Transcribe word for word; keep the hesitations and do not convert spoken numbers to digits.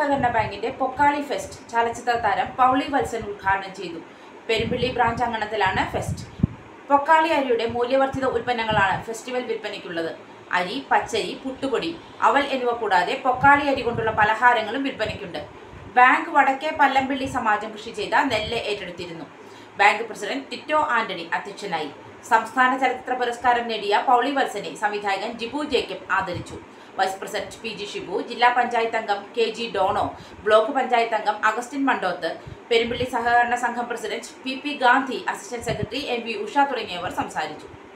സഹകരണ ബാങ്കിന്റെ പൊക്കാളി ഫെസ്റ്റ് ചലച്ചിത്ര താരം പൗളി വത്സൻ ഉദ്ഘാടനം ചെയ്തു. പെരുമ്പിള്ളി ബ്രാഞ്ച് അങ്കണത്തിലാണ് ഫെസ്റ്റ്. പൊക്കാളി അരിയുടെ മൂല്യവർദ്ധിത ഉൽപ്പന്നങ്ങളാണ് ഫെസ്റ്റിവൽ വിൽപ്പനയ്ക്കുള്ളത്. അരി, പച്ചരി, പുട്ടുപൊടി, അവൽ എന്നിവ കൂടാതെ പൊക്കാളി അരി കൊണ്ടുള്ള പലഹാരങ്ങളും വിൽപ്പനയ്ക്കുണ്ട്. ബാങ്ക് വടക്കേ പല്ലമ്പിള്ളി സമാജം കൃഷി ചെയ്ത നെല്ല് ഏറ്റെടുത്തിരുന്നു. ബാങ്ക് പ്രസിഡന്റ് ടിറ്റോ ആന്റണി അധ്യക്ഷനായി. സംസ്ഥാന ചലച്ചിത്ര പുരസ്കാരം നേടിയ പൗളി വത്സനെ സംവിധായകൻ ജിബു ജേക്കബ് ആദരിച്ചു. Vice president P G Shibu, ജില്ലാ പഞ്ചായത്ത് അംഗം K G Dono, block panchayat അംഗം അഗസ്റ്റിൻ മണ്ടോത്ത്, പെരുമ്പിള്ളി സഹകരണ സംഘം president P P Gandhi, assistant secretary M V Usha തുടങ്ങിയവർ സംസാരിച്ചു.